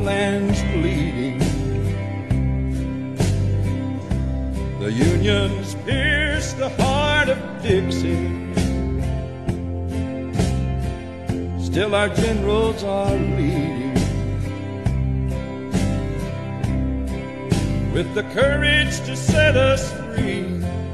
Southland's bleeding. The Union's pierced the heart of Dixie. Still our generals are leading with the courage to set us free.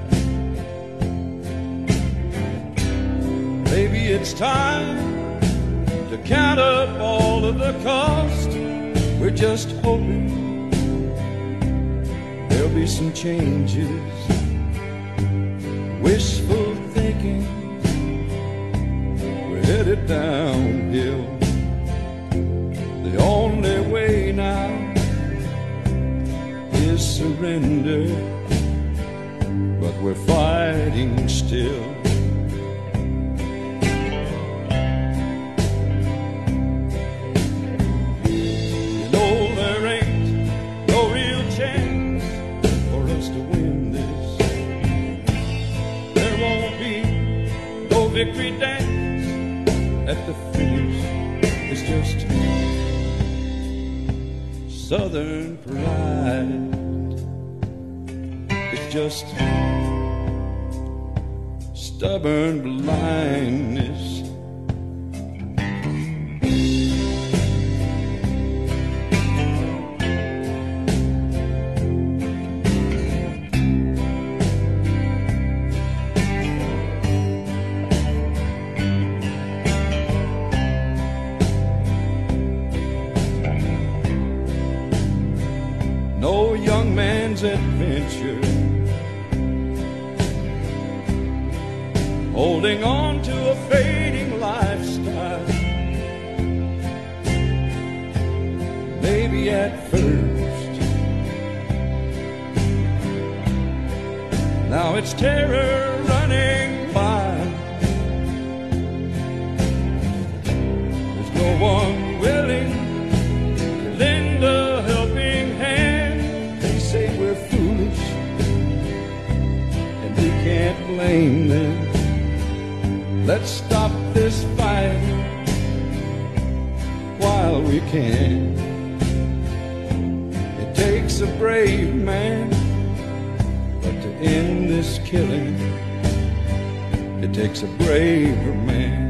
Maybe it's time to count up all of the cost. We're just hoping there'll be some changes. Wishful thinking, we're headed downhill. The only way now is surrender, but we're fighting still. Victory dance at the finish is just Southern pride. It's just stubborn blindness. No young man's adventure, holding on to a fading lifestyle. Maybe at first, now it's terror running wild. There's no one willing to lend a helping hand. Say we're foolish, and we can't blame them. Let's stop this fight while we can. It takes a brave man, but to end this killing, it takes a braver man.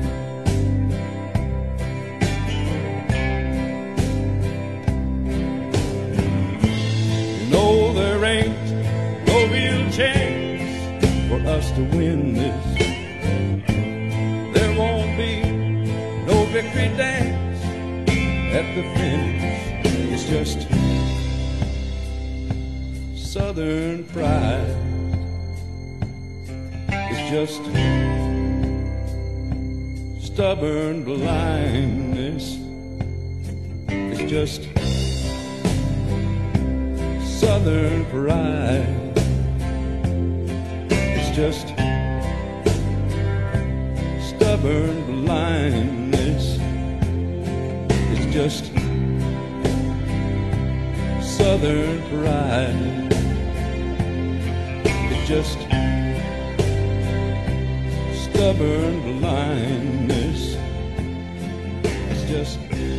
For us to win this, there won't be no victory dance at the finish. It's just Southern pride. It's just stubborn blindness. It's just Southern pride. Just stubborn blindness. It's just Southern pride. It's just stubborn blindness. It's just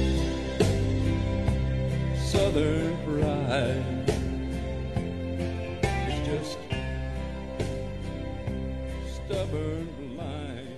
Southern pride. It's just stubborn blind.